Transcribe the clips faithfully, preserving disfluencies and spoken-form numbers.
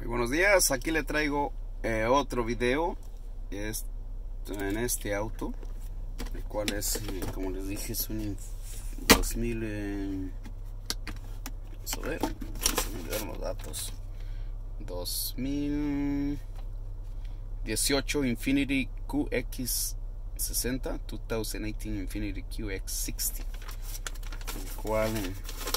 Buenos días, aquí le traigo eh, otro video es, en este auto, el cual es, eh, como les dije, es un dos mil, eh, vamos a ver, se me olvidaron los datos, dos mil dieciocho Infiniti Q X sesenta, dos mil dieciocho Infiniti Q X sesenta, el cual eh,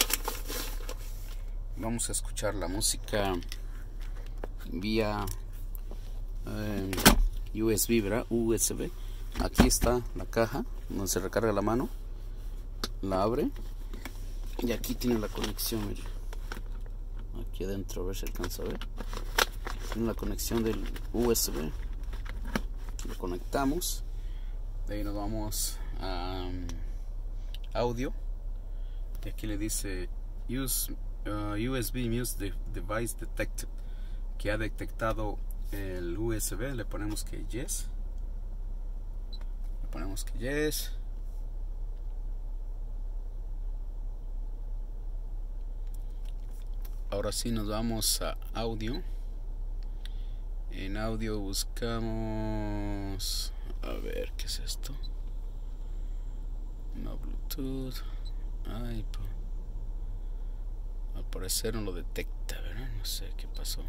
vamos a escuchar la música vía eh, U S B, ¿verdad? U S B. Aquí está la caja donde se recarga la mano, la abre y aquí tiene la conexión, mire. Aquí adentro, a ver si alcanza a ver, tiene la conexión del U S B. Aquí lo conectamos, de ahí nos vamos a um, audio y aquí le dice use uh, U S B Music Device Detected, que ha detectado el U S B. Le ponemos que yes, le ponemos que yes, ahora sí nos vamos a audio. En audio buscamos, a ver qué es esto, no Bluetooth. Ay, al parecer no lo detecta, ¿verdad? No sé qué pasó.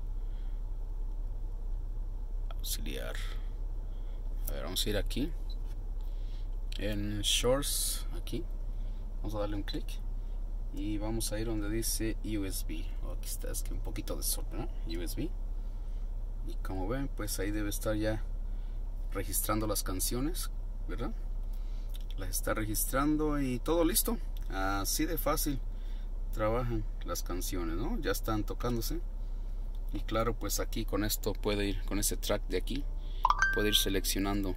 Auxiliar. A ver, vamos a ir aquí en Shorts, aquí vamos a darle un clic y vamos a ir donde dice U S B. Oh, aquí está, es que un poquito de sol, ¿no? U S B, y como ven, pues ahí debe estar ya registrando las canciones, ¿verdad? Las está registrando y todo listo. Así de fácil trabajan las canciones, ¿no? Ya están tocándose. Y claro, pues aquí con esto puede ir, con ese track de aquí, puede ir seleccionando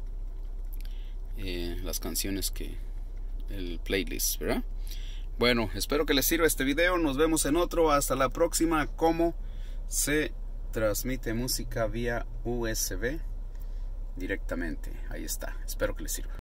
eh, las canciones que, el playlist, ¿verdad? Bueno, espero que les sirva este video. Nos vemos en otro. Hasta la próxima. Cómo se transmite música vía U S B directamente. Ahí está. Espero que les sirva.